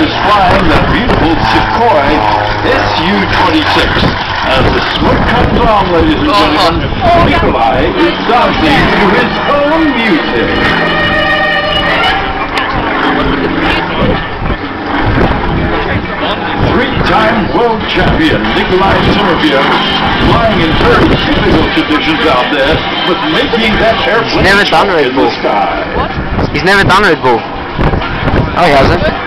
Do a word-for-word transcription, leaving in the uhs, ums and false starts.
is flying the beautiful Sukhoi S U twenty-six. As the smoke comes on, ladies and gentlemen, Nikolai is dancing to his own music. Three-time world champion Nikolai Zinoviev, flying in very difficult conditions out there, but making that airplane He's never done Red in Bull. the sky. He's never done Red Bull. Oh, he hasn't.